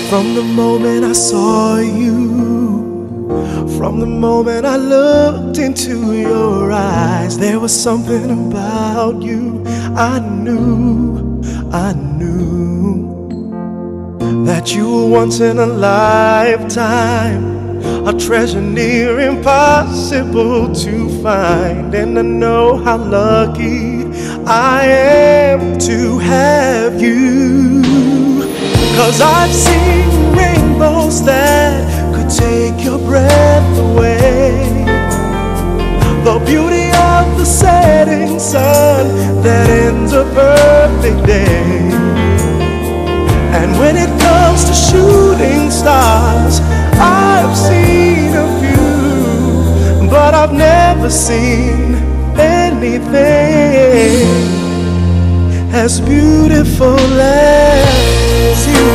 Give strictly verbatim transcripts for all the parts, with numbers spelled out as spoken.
From the moment I saw you, from the moment I looked into your eyes, there was something about you. I knew, I knew that you were once in a lifetime, a treasure near impossible to find. And I know how lucky I am to have you, 'cause I've seen rainbows that could take your breath away, the beauty of the setting sun that ends a perfect day. And when it comes to shooting stars, I've seen a few, but I've never seen anything as beautiful as you.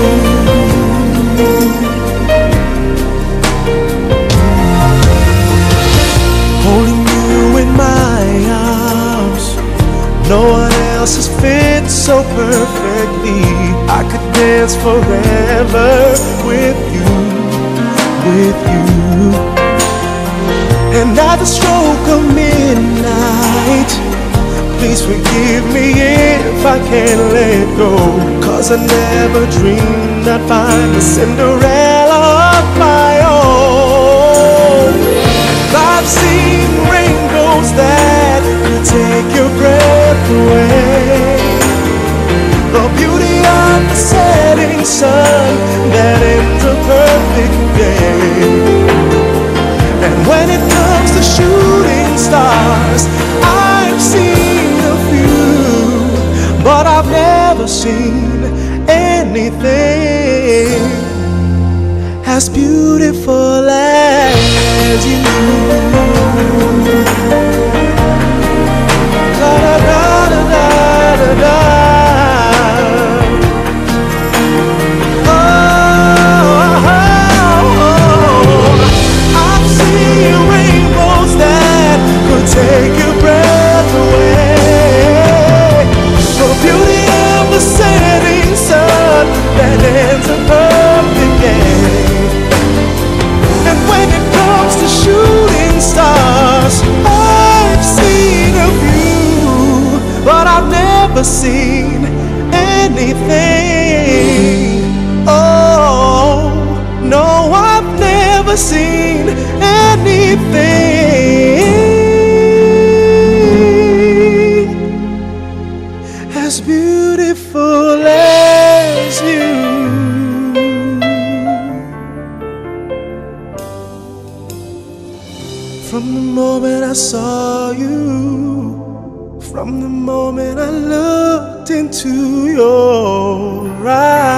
Holding you in my arms, no one else has fit so perfectly. I could dance forever with you, with you. And at the stroke of midnight, please forgive me if I can't let go, 'cause I never dreamed I'd find a Cinderella of my own. I've seen rainbows that could take your breath away, the beauty of the setting sun that ends a perfect day. And when it comes to shooting stars, I've seen a few, but I've never seen anything as beautiful as you. Da, da, da, da, da, da. Oh, I've seen rainbows that could take your breath away, the beauty of the setting sun that ends a perfect day. And when it comes to shooting stars, I've seen a few, but I've never seen anything. Oh, no, I've never seen anything as beautiful as you. From the moment I saw you, from the moment I looked into your eyes,